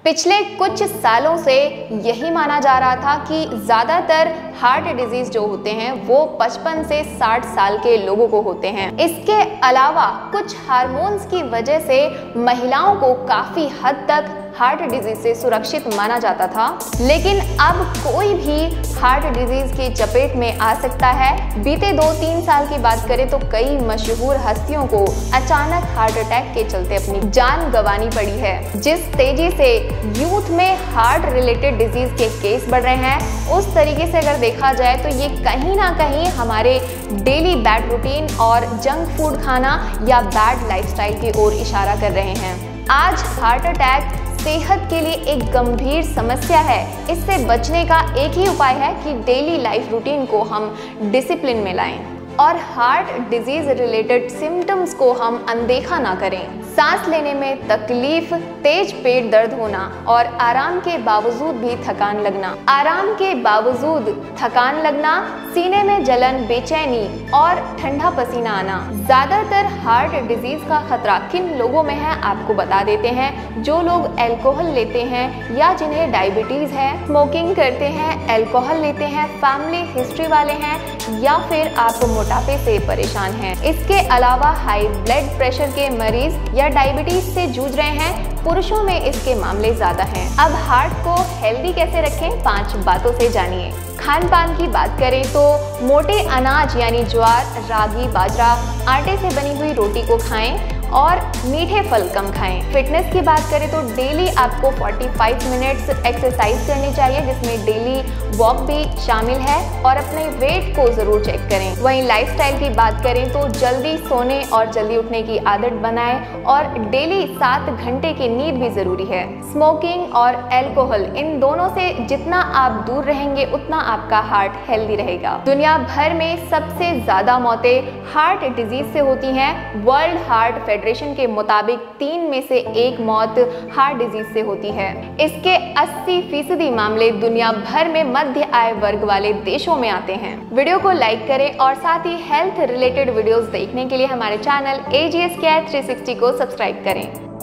पिछले कुछ सालों से यही माना जा रहा था कि ज़्यादातर हार्ट डिजीज जो होते हैं वो 55 से 60 साल के लोगों को होते हैं। इसके अलावा कुछ हार्मोन्स की वजह से महिलाओं को काफ़ी हद तक हार्ट डिजीज से सुरक्षित माना जाता था, लेकिन अब कोई भी हार्ट डिजीज की चपेट में आ सकता है। बीते 2-3 साल की बात करें तो कई मशहूर हस्तियों को अचानक हार्ट अटैक के चलते अपनी जान गंवानी पड़ी है। जिस तेजी से यूथ में हार्ट रिलेटेड डिजीज के केस बढ़ रहे हैं, उस तरीके से अगर देखा जाए तो ये कहीं ना कहीं हमारे डेली बैड रूटीन और जंक फूड खाना या बैड लाइफस्टाइल की ओर इशारा कर रहे हैं। आज हार्ट अटैक सेहत के लिए एक गंभीर समस्या है। इससे बचने का एक ही उपाय है कि डेली लाइफ रूटीन को हम डिसिप्लिन में लाएं और हार्ट डिजीज रिलेटेड सिम्टम्स को हम अनदेखा ना करें। सांस लेने में तकलीफ, तेज पेट दर्द होना और आराम के बावजूद भी थकान लगना। आराम के बावजूद थकान लगना, सीने में जलन, बेचैनी और ठंडा पसीना आना। ज्यादातर हार्ट डिजीज का खतरा किन लोगों में है आपको बता देते हैं। जो लोग अल्कोहल लेते हैं या जिन्हें डायबिटीज है, स्मोकिंग करते हैं, अल्कोहल लेते हैं, फैमिली हिस्ट्री वाले हैं या फिर आप मोटापे से परेशान हैं। इसके अलावा हाई ब्लड प्रेशर के मरीज या डायबिटीज से जूझ रहे हैं, पुरुषों में इसके मामले ज्यादा हैं। अब हार्ट को हेल्दी कैसे रखें, 5 बातों से जानिए। खान पान की बात करें तो मोटे अनाज यानी ज्वार, रागी, बाजरा, आटे से बनी हुई रोटी को खाएं और मीठे फल कम खाएं। फिटनेस की बात करें तो डेली आपको 45 मिनट्स एक्सरसाइज करनी चाहिए, जिसमें डेली वॉक भी शामिल है और अपने वेट को जरूर चेक करें। वहीं लाइफस्टाइल की बात करें तो jल्दी सोने और जल्दी उठने की आदत बनाएं और डेली 7 घंटे की नींद भी जरूरी है। स्मोकिंग और अल्कोहल, इन दोनों से जितना आप दूर रहेंगे उतना आपका हार्ट हेल्दी रहेगा। दुनिया भर में सबसे ज्यादा मौतें हार्ट डिजीज से होती हैं। वर्ल्ड हार्ट फेडरेशन के मुताबिक 3 में से 1 मौत हार्ट डिजीज से होती है। इसके 80% मामले दुनिया भर में मध्य आय वर्ग वाले देशों में आते हैं। वीडियो को लाइक करें और साथ ही हेल्थ रिलेटेड वीडियोस देखने के लिए हमारे चैनल AGS Care 360 को सब्सक्राइब करें।